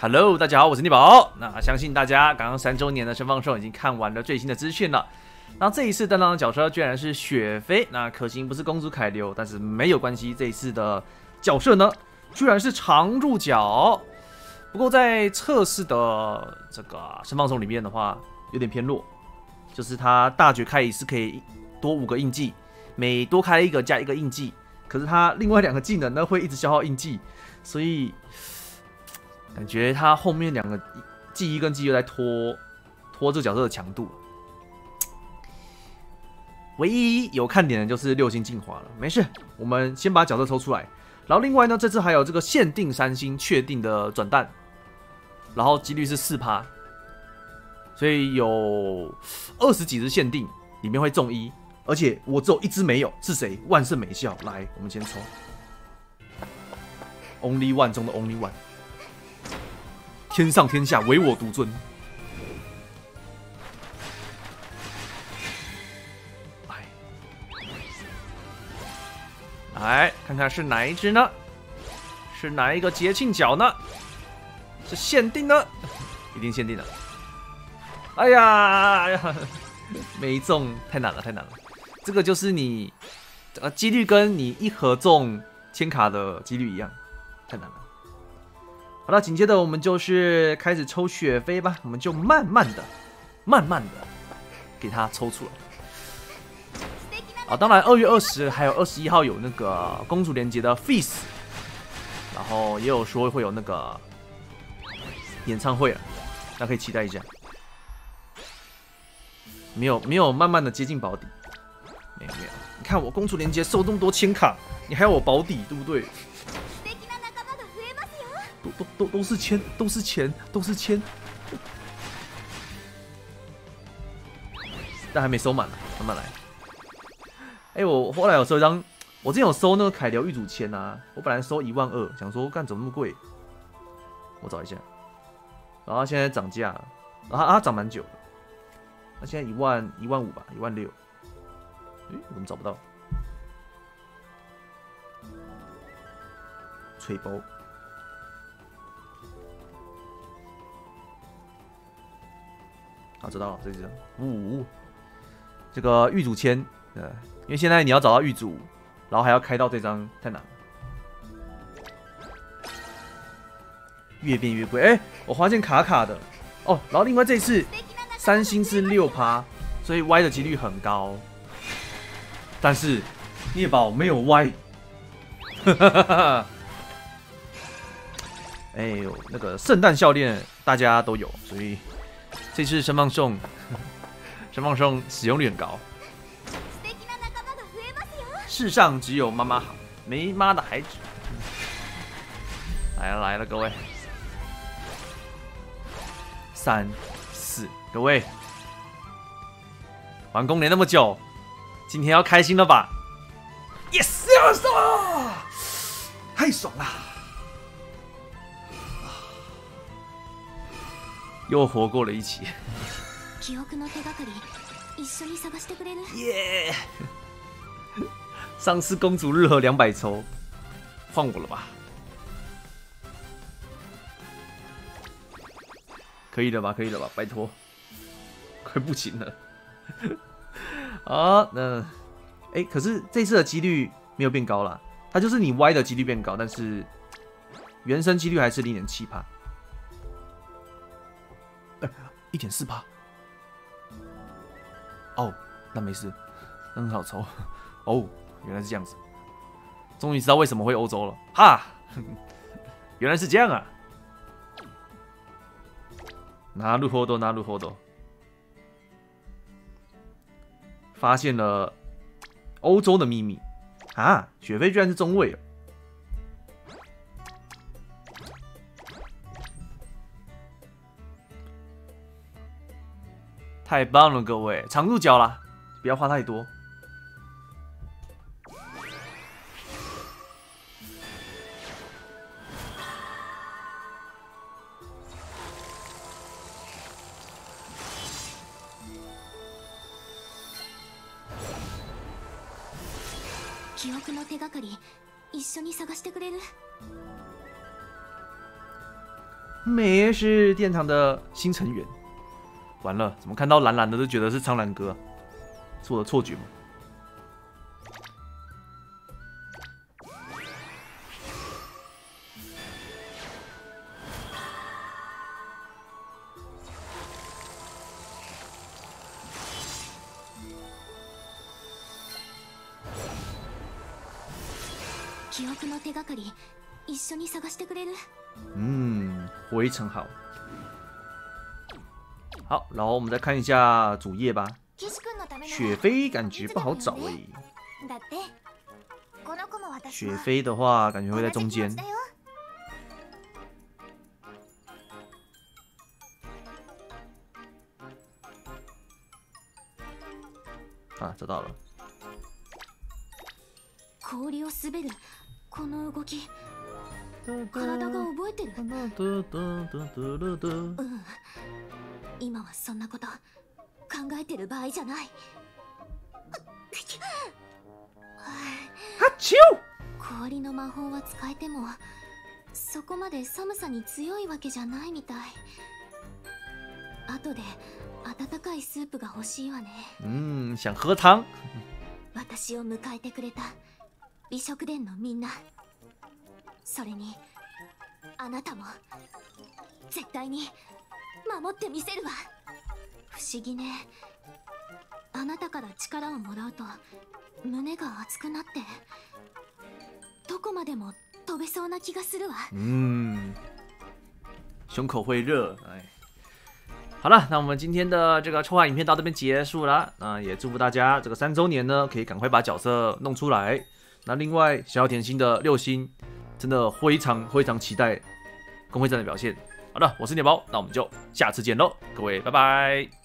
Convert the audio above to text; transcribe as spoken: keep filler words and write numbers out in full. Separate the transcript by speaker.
Speaker 1: Hello， 大家好，我是尼宝。那相信大家刚刚三周年的神放送已经看完了最新的资讯了。那这一次担当的角色居然是雪妃，那可惜不是公主凯流，但是没有关系，这一次的角色呢，居然是常驻角。不过在测试的这个神放送里面的话，有点偏弱，就是他大绝开一次可以多五个印记，每多开一个加一个印记。可是他另外两个技能呢，会一直消耗印记，所以感觉他后面两个记忆跟记忆在拖拖这个角色的强度。唯一有看点的就是六星进化了，没事，我们先把角色抽出来。然后另外呢，这次还有这个限定三星确定的转蛋，然后几率是 百分之四， 所以有二十几只限定，里面会中一，而且我只有一只没有，是谁？万圣美笑，来，我们先抽 ，Only One 中的 Only One。天上天下唯我独尊。来，来看看是哪一只呢？是哪一个节庆角呢？是限定呢？一定限定的。哎呀，哎呀，没中，太难了，太难了。这个就是你，呃，几率跟你一合中千卡的几率一样，太难了。好了，紧接着我们就是开始抽雪妃吧，我们就慢慢的、慢慢的给它抽出来。啊，当然二月二十还有二十一号有那个公主连结的 Feast， 然后也有说会有那个演唱会啊，大家可以期待一下。没有没有，慢慢的接近保底，没有没有。你看我公主连结收这么多千卡，你还有我保底，对不对？都都都都是钱，都是钱，都是钱。但还没收满呢，慢慢来。哎、欸，我后来有收一张，我之前有收那个凯流玉主签啊，我本来收一万二，想说干怎么那么贵？我找一下，然后现在涨价了，然后它涨蛮久的，那现在一万一万五吧，一万六。哎，我怎么找不到？吹包。好，知道了，这只五、哦，这个玉主签，呃，因为现在你要找到玉主，然后还要开到这张，太难了。越变越贵，哎、欸，我发现卡卡的哦。然后另外这次三星是六趴，所以 Y 的几率很高。但是聂宝没有 Y， 哈哈哈哈。哎呦，那个圣诞笑脸大家都有，所以。这次神放送，神放送使用率很高。世上只有妈妈好，没妈的孩子。来了来了，各位，三四，各位，玩公连那么久，今天要开心了吧 ？Yes yes 太爽了！又活过了一起，耶！上次公主日和两百抽，换我了吧？可以了吧？可以了吧？拜托，快不行了。啊，那，哎、欸，可是这次的几率没有变高啦，它就是你歪的几率变高，但是原生几率还是零点七趴。一点四趴，哦，那没事，那很好抽。哦，原来是这样子，终于知道为什么会欧洲了，哈，原来是这样啊！拿入后斗，拿入后斗，发现了欧洲的秘密啊！雪妃居然是中卫哦。太棒了，各位，常入角啦，不要花太多。
Speaker 2: 記憶の手がかり、一緒に探してくれる？
Speaker 1: 美也是殿堂的新成员。完了，怎么看到蓝蓝的都觉得是苍蓝哥？是我的错觉吗？
Speaker 2: 記憶の手がかり一緒に探してくれる？
Speaker 1: 嗯，回城好。好，然后我们再看一下主页吧。雪妃感觉不好找哎、欸。雪妃的话，感觉会在中间。啊，找到了。
Speaker 2: 氷を滑るこの動き、体が覚えてる。うん。今はそんなこと考えてる場合じゃない。
Speaker 1: はっちゅう。
Speaker 2: 氷の魔法は使えてもそこまで寒さに強いわけじゃないみたい。後で温かいスープが欲しいわね。
Speaker 1: うん、想喝汤。
Speaker 2: 私を迎えてくれた美食殿のみんな、それにあなたも絶対に守ってみせるわ。不思議ね。あなたから力をもらうと胸が熱くなってどこまでも飛べそうな気がするわ。
Speaker 1: 嗯，胸口会热。哎，好了，那我们今天的这个抽卡影片到这边结束了。那也祝福大家这个三周年呢，可以赶快把角色弄出来。那另外，小小甜心的六星真的非常非常期待公会战的表现。好的，我是鸟包，那我们就下次见喽，各位拜拜。